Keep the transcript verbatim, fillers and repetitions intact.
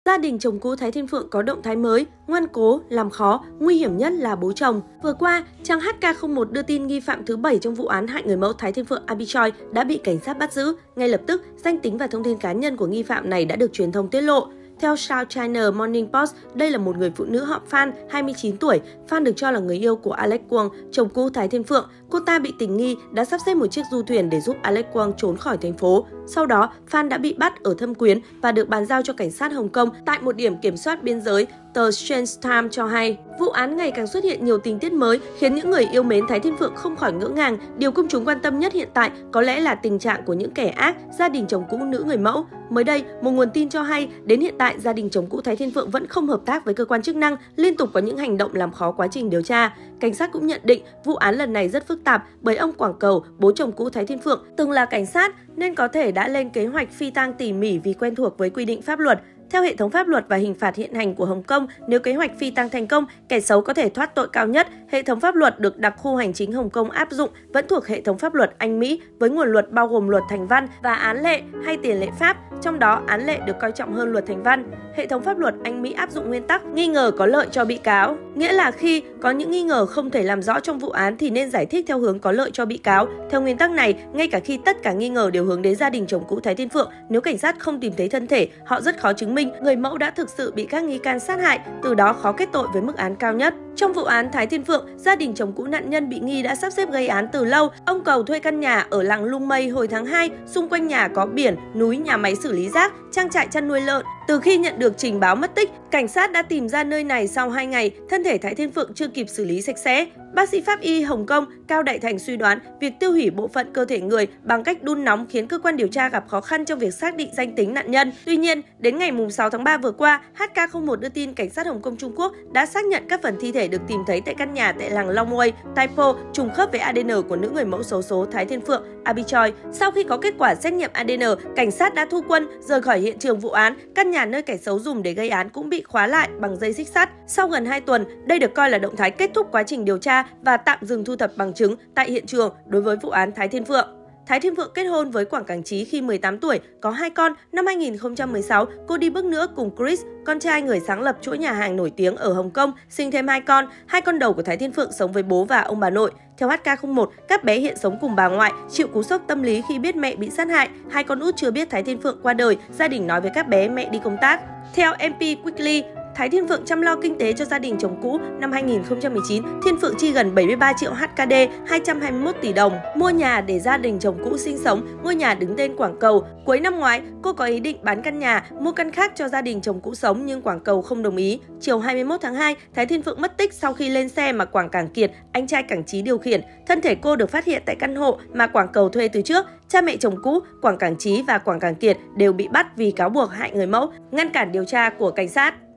Gia đình chồng cũ Thái Thiên Phượng có động thái mới, ngoan cố, làm khó, nguy hiểm nhất là bố chồng. Vừa qua, trang H K không một đưa tin nghi phạm thứ bảy trong vụ án hại người mẫu Thái Thiên Phượng Abi Choi đã bị cảnh sát bắt giữ. Ngay lập tức, danh tính và thông tin cá nhân của nghi phạm này đã được truyền thông tiết lộ. Theo South China Morning Post, đây là một người phụ nữ họ Phan, hai mươi chín tuổi. Phan được cho là người yêu của Alex Kwong, chồng cũ Thái Thiên Phượng. Cô ta bị tình nghi đã sắp xếp một chiếc du thuyền để giúp Alex Kwong trốn khỏi thành phố. Sau đó, Phan đã bị bắt ở Thâm Quyến và được bàn giao cho cảnh sát Hồng Kông tại một điểm kiểm soát biên giới. Tờ Strange Times cho hay, vụ án ngày càng xuất hiện nhiều tình tiết mới khiến những người yêu mến Thái Thiên Phượng không khỏi ngỡ ngàng. Điều công chúng quan tâm nhất hiện tại có lẽ là tình trạng của những kẻ ác, gia đình chồng cũ nữ người mẫu. Mới đây, một nguồn tin cho hay, đến hiện tại gia đình chồng cũ Thái Thiên Phượng vẫn không hợp tác với cơ quan chức năng, liên tục có những hành động làm khó quá trình điều tra. Cảnh sát cũng nhận định vụ án lần này rất phức tạp bởi ông Quảng Cầu, bố chồng cũ Thái Thiên Phượng, từng là cảnh sát nên có thể đã lên kế hoạch phi tang tỉ mỉ vì quen thuộc với quy định pháp luật. Theo hệ thống pháp luật và hình phạt hiện hành của Hồng Kông, nếu kế hoạch phi tang thành công, kẻ xấu có thể thoát tội cao nhất. Hệ thống pháp luật được đặc khu hành chính Hồng Kông áp dụng vẫn thuộc hệ thống pháp luật Anh Mỹ với nguồn luật bao gồm luật thành văn và án lệ hay tiền lệ pháp, trong đó án lệ được coi trọng hơn luật thành văn. Hệ thống pháp luật Anh Mỹ áp dụng nguyên tắc nghi ngờ có lợi cho bị cáo, nghĩa là khi có những nghi ngờ không thể làm rõ trong vụ án thì nên giải thích theo hướng có lợi cho bị cáo. Theo nguyên tắc này, ngay cả khi tất cả nghi ngờ đều hướng đến gia đình chồng cũ Thái Thiên Phượng, nếu cảnh sát không tìm thấy thân thể, họ rất khó chứng minh người mẫu đã thực sự bị các nghi can sát hại, từ đó khó kết tội với mức án cao nhất. Trong vụ án Thái Thiên Phượng, gia đình chồng cũ nạn nhân bị nghi đã sắp xếp gây án từ lâu. Ông Cầu thuê căn nhà ở làng Lung Mây hồi tháng hai, xung quanh nhà có biển, núi, nhà máy xử lý rác, trang trại chăn nuôi lợn. Từ khi nhận được trình báo mất tích, cảnh sát đã tìm ra nơi này sau hai ngày, thân thể Thái Thiên Phượng chưa kịp xử lý sạch sẽ. Bác sĩ pháp y Hồng Kông Cao Đại Thành suy đoán việc tiêu hủy bộ phận cơ thể người bằng cách đun nóng khiến cơ quan điều tra gặp khó khăn trong việc xác định danh tính nạn nhân. Tuy nhiên, đến ngày sáu tháng ba vừa qua, H K không một đưa tin cảnh sát Hồng Kông Trung Quốc đã xác nhận các phần thi thể được tìm thấy tại căn nhà tại làng Long Wei, Tai Po trùng khớp với A D N của nữ người mẫu xấu số Thái Thiên Phượng Abi Choi. Sau khi có kết quả xét nghiệm A D N, cảnh sát đã thu quân rời khỏi hiện trường vụ án. Căn nhà nơi kẻ xấu dùng để gây án cũng bị khóa lại bằng dây xích sắt. Sau gần hai tuần, đây được coi là động thái kết thúc quá trình điều tra và tạm dừng thu thập bằng chứng tại hiện trường đối với vụ án Thái Thiên Phượng. Thái Thiên Phượng kết hôn với Quảng Cảng Trí khi mười tám tuổi, có hai con. Năm hai nghìn không trăm mười sáu, cô đi bước nữa cùng Chris, con trai người sáng lập chuỗi nhà hàng nổi tiếng ở Hồng Kông, sinh thêm hai con. Hai con đầu của Thái Thiên Phượng sống với bố và ông bà nội. Theo H K không một, các bé hiện sống cùng bà ngoại, chịu cú sốc tâm lý khi biết mẹ bị sát hại. Hai con út chưa biết Thái Thiên Phượng qua đời, gia đình nói với các bé mẹ đi công tác. Theo M P Quickly, Thái Thiên Phượng chăm lo kinh tế cho gia đình chồng cũ. Năm hai nghìn không trăm mười chín, Thiên Phượng chi gần bảy mươi ba triệu H K D, hai trăm hai mươi mốt tỷ đồng, mua nhà để gia đình chồng cũ sinh sống. Ngôi nhà đứng tên Quảng Cầu. Cuối năm ngoái, cô có ý định bán căn nhà, mua căn khác cho gia đình chồng cũ sống nhưng Quảng Cầu không đồng ý. Chiều hai mươi mốt tháng hai, Thái Thiên Phượng mất tích sau khi lên xe mà Quảng Cảng Kiệt, anh trai Cảng Trí điều khiển. Thân thể cô được phát hiện tại căn hộ mà Quảng Cầu thuê từ trước. Cha mẹ chồng cũ, Quảng Cảng Trí và Quảng Cảng Kiệt đều bị bắt vì cáo buộc hại người mẫu, ngăn cản điều tra của cảnh sát.